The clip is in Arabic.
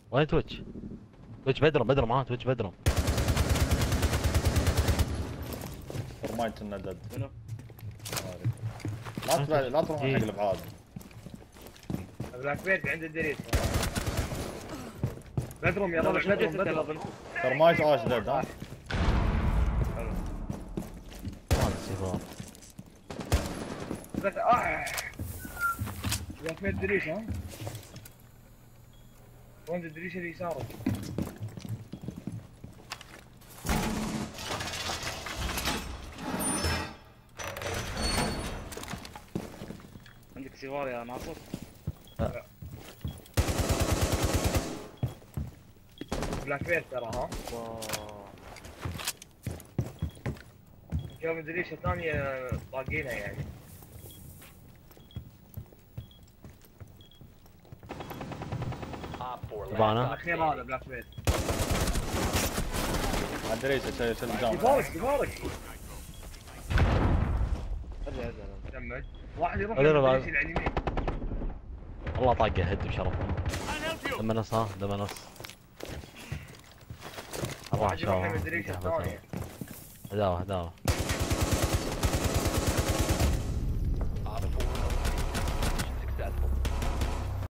وين تويتش؟ تويتش بدرم تويتش بدرم. فورمايت انه دد. منو؟ لا تروحون حق الابعاد. بلاك بيت عند الدريس. بدرم يا ربع، بدرم. فورمايت عاش دد ها. هذا السيفار. بس بلاك بيت دريس ها. وين الدريس اللي يسارك؟ عندك سيفار يا ناصر؟ بلاك بيت ترى ها. شوف دريشة ثانية باقينها يعني. بانا الاخير هذا بلاك بيت. الدريسه شيل الجامعه. يبارك. ارجع كمل. واحد يروح لا، لا، لا. الدريس اللي على اليمين. والله طاقه هد بشرف. دم نص ها دم نص. اروح واحد يروح اشوف. من الدريس الثانية. هداوه.